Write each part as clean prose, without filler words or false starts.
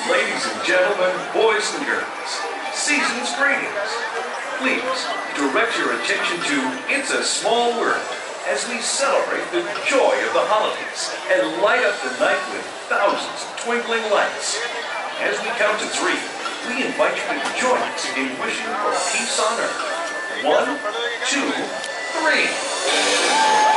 Ladies and gentlemen, boys and girls, season's greetings. Please direct your attention to It's a Small World as we celebrate the joy of the holidays and light up the night with thousands of twinkling lights. As we count to 3, we invite you to join us in wishing for peace on earth. 1, 2, 3.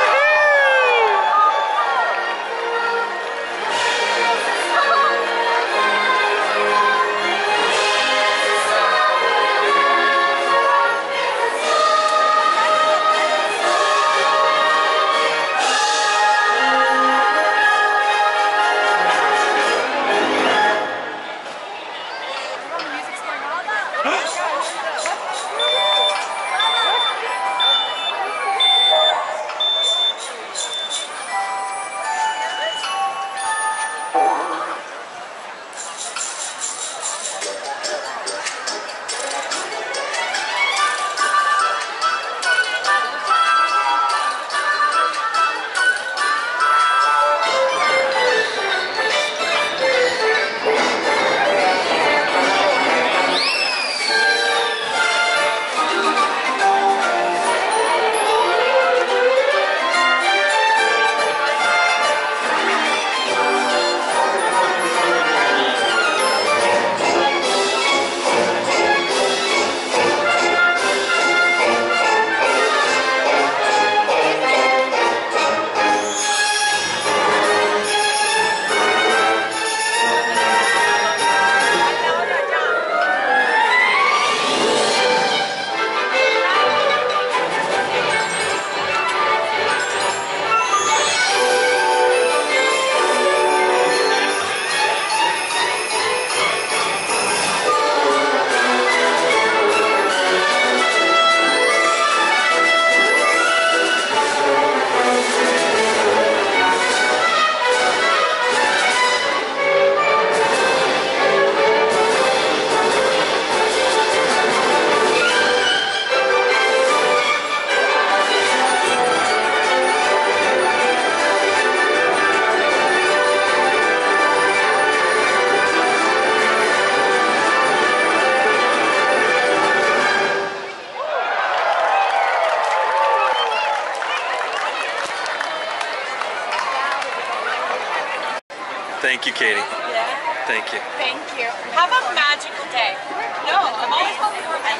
Thank you, Katie. Yeah. Thank you. Thank you. Have a magical day. No, I'm always hoping for my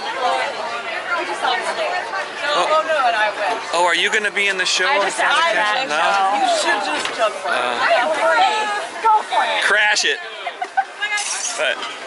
we just on stage. No, oh no, and I will. Oh, are you going to be in the show? I just asked that. No? You should just jump for it. I am free. Go for it. Crash it. But